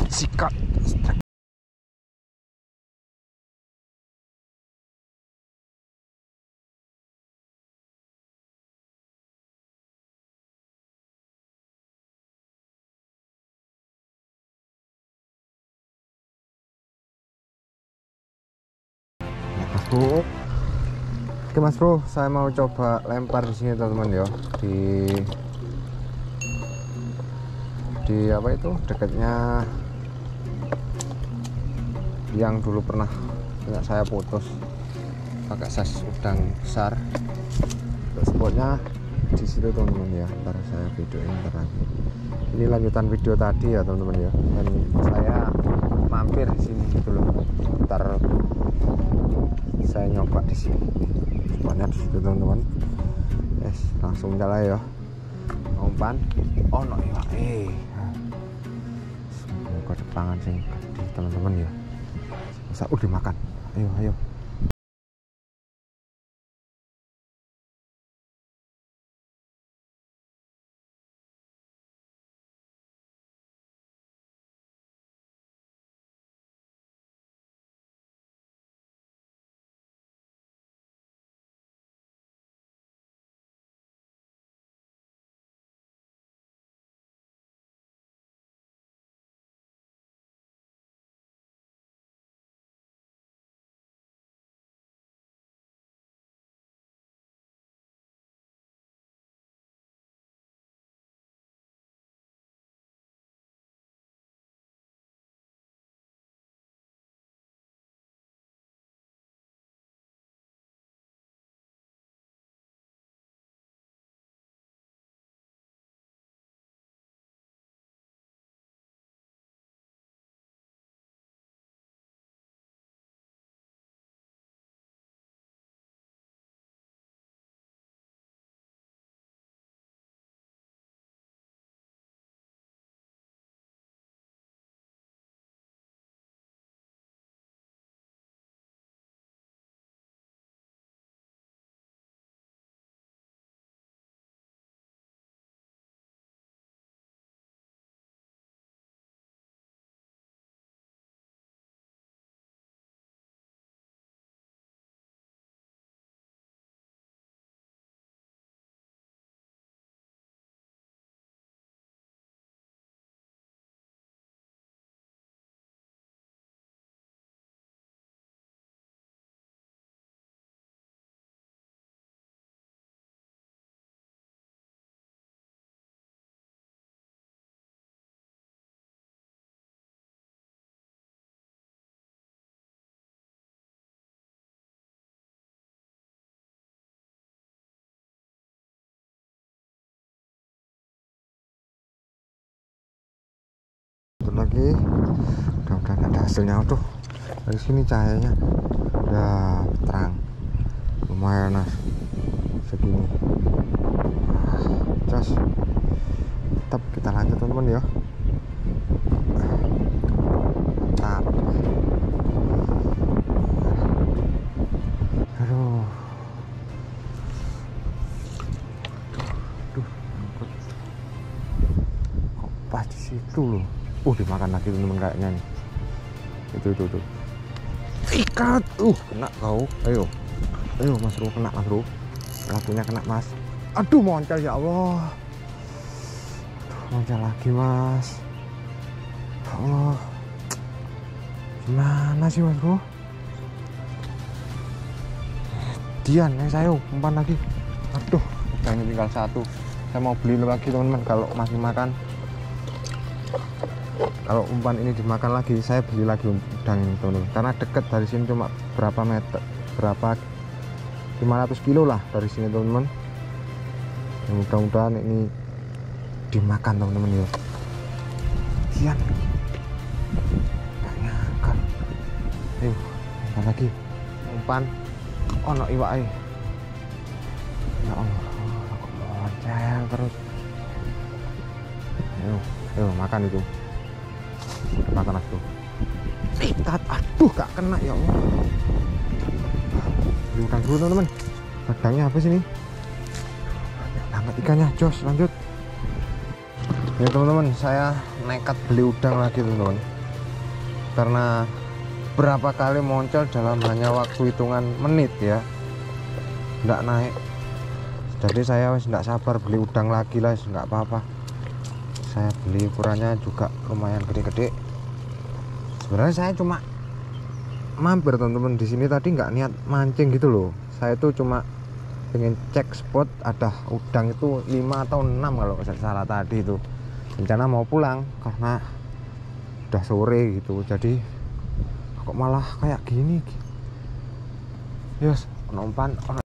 sikat. Oke Mas Bro, saya mau coba lempar di sini teman-teman ya, di apa itu dekatnya yang dulu pernah punya saya putus pakai size udang besar. Spotnya di situ teman-teman ya, ntar saya videoin ntar lagi. Ini lanjutan video tadi ya teman-teman ya, dan saya mampir di sini gitu loh. Ntar saya nyoba di sini, spotnya di situ teman-teman. Yes, langsung jalan ya. Umpan, oh no ya, semoga depangan sih teman-teman ya. Bisa udah makan, ayo. Lagi mudah-mudahan ada hasilnya. Tuh dari sini cahayanya udah terang lumayan mas segini. Jos, tetap kita lanjut teman-teman ya. Mantap. Aduh, kok pas di situ loh. Dimakan lagi teman-teman kayaknya nih. Itu. Ikat. Kena kau. Ayo Mas Bro, kena Mas Bro. Lakunya kena Mas. Aduh, moncal ya Allah. Moncal lagi Mas. Ya Allah. Gimana sih Mas Bro? Dian, saya umpan lagi. Aduh, ini tinggal satu. Saya mau beli lagi teman-teman kalau masih makan. Kalau umpan ini dimakan lagi, saya beli lagi udang ini teman-teman. Karena deket dari sini cuma berapa meter, 500 kilo lah dari sini teman-teman. Mudah-mudahan ini dimakan teman-teman ya. Kian, nggak nyangka. Ayo, umpan lagi. Umpan, oh no iwak. Ya Allah, aku moncel terus. Ayo makan itu. Makan aku. Ikat, aduh gak kena ya Allah. Udang dulu teman-teman. Udangnya apa sih ini? Banget ikannya, jos lanjut. Ya teman-teman, saya nekat beli udang lagi teman-teman. karena berapa kali muncul dalam hanya waktu hitungan menit ya, nggak naik. Jadi saya wis nggak sabar beli udang lagi lah, nggak apa-apa. Saya beli ukurannya juga lumayan gede-gede. Sebenarnya saya cuma mampir teman-teman di sini tadi, nggak niat mancing gitu loh. Saya tuh cuma pengen cek spot ada udang itu 5 atau 6 kalau saya salah tadi itu. Rencana mau pulang karena udah sore gitu. Jadi kok malah kayak gini. Yes, penumpan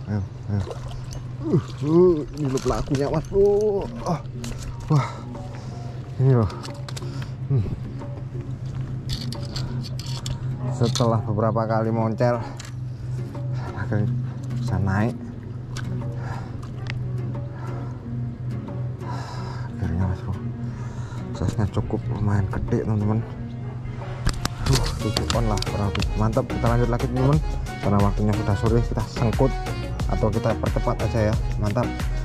ayo. Ini loh pelakunya mas bro. Wah ini loh. Setelah beberapa kali moncel akhirnya bisa naik. Akhirnya mas bro, size-nya cukup lumayan gede teman-teman. 7 on lah kurang lebih. Mantap, kita lanjut lagi teman-teman karena waktunya sudah sore. Kita sengkut atau kita percepat aja ya. Mantap.